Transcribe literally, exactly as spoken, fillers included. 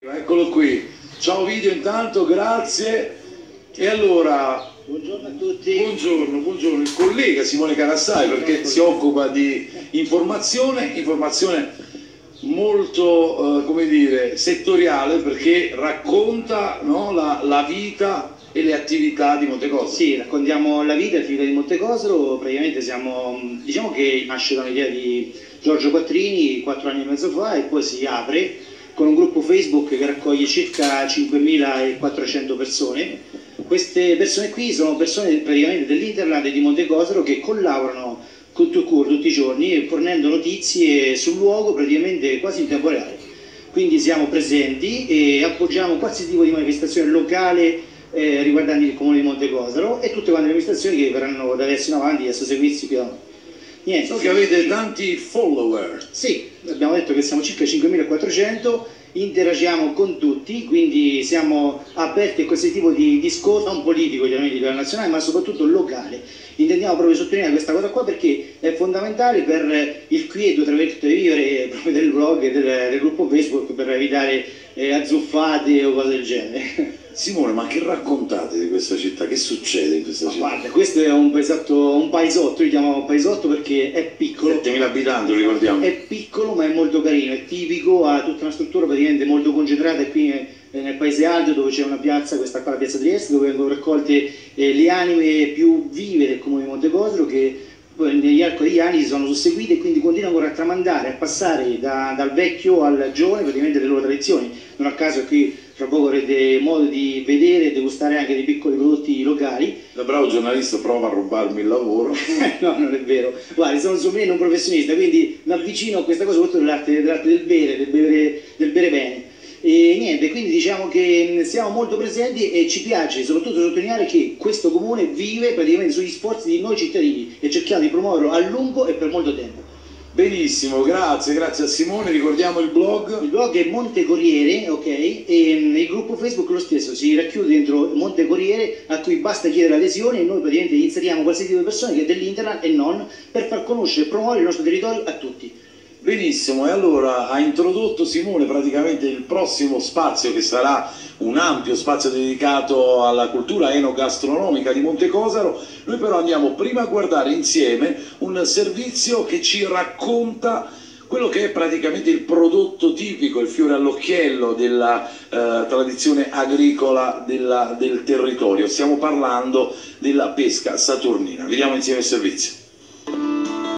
Eccolo qui, ciao Video intanto, grazie. E allora, buongiorno a tutti. Buongiorno, buongiorno. Il collega Simone Carassai, perché si occupa di informazione, informazione molto, eh, come dire, settoriale, perché racconta, no, la, la vita e le attività di Montecosaro. Sì, raccontiamo la vita e l'attività di Montecosaro. Praticamente siamo, diciamo che nasce da un'idea di Giorgio Quattrini quattro anni e mezzo fa, e poi si apre con un gruppo Facebook che raccoglie circa cinquemilaquattrocento persone. Queste persone qui sono persone praticamente dell'Interland e di Montecosaro che collaborano con Tucur tutti i giorni, fornendo notizie sul luogo praticamente quasi in tempo reale. Quindi siamo presenti e appoggiamo qualsiasi tipo di manifestazione locale eh, riguardante il comune di Montecosaro e tutte quante le manifestazioni che verranno da adesso in avanti a seguirsi più avanti. Niente. So che avete tanti follower. Sì, abbiamo detto che siamo circa cinquemilaquattrocento, interagiamo con tutti, quindi siamo aperti a questo tipo di discorso, non politico chiaramente a livello nazionale, ma soprattutto locale. Intendiamo proprio sottolineare questa cosa qua perché è fondamentale per il quieto tra virgolette vivere proprio del blog e del, del gruppo Facebook, per evitare eh, azzuffate o cose del genere. Simone, ma che raccontate di questa città? Che succede in questa Ma città? guarda, questo è un paesotto, un paesotto, io chiamo paesotto perché è piccolo. settemila abitanti, lo ricordiamo. È piccolo ma è molto carino, è tipico, ha tutta una struttura praticamente molto concentrata, e qui nel paese Aldo, dove c'è una piazza, questa qua la piazza Trieste, dove vengono raccolte eh, le anime più vive del comune di Montecosaro, che negli arco degli anni si sono susseguite e quindi continuano ancora a tramandare, a passare da, dal vecchio al giovane praticamente le loro tradizioni. Non a caso qui fra poco avrete modo di vedere e degustare anche dei piccoli prodotti locali. Da bravo giornalista prova a rubarmi il lavoro. No, non è vero. Guarda, sono un sommelier non professionista, quindi mi avvicino a questa cosa soprattutto dell'arte dell'arte del bere, del bere, del bere bene. E niente, quindi diciamo che siamo molto presenti e ci piace soprattutto sottolineare che questo comune vive praticamente sugli sforzi di noi cittadini e cerchiamo di promuoverlo a lungo e per molto tempo. Benissimo, grazie, grazie a Simone. Ricordiamo il blog. Il blog è Monte Corriere, ok? E il gruppo Facebook lo stesso, si racchiude dentro Monte Corriere, a cui basta chiedere l'adesione e noi praticamente inseriamo qualsiasi tipo di persone che è dell'Interland e non, per far conoscere e promuovere il nostro territorio a tutti. Benissimo, e allora ha introdotto Simone praticamente il prossimo spazio, che sarà un ampio spazio dedicato alla cultura enogastronomica di Montecosaro. Noi però andiamo prima a guardare insieme un servizio che ci racconta quello che è praticamente il prodotto tipico, il fiore all'occhiello della eh, tradizione agricola della, del territorio. Stiamo parlando della pesca saturnina. Vediamo insieme il servizio.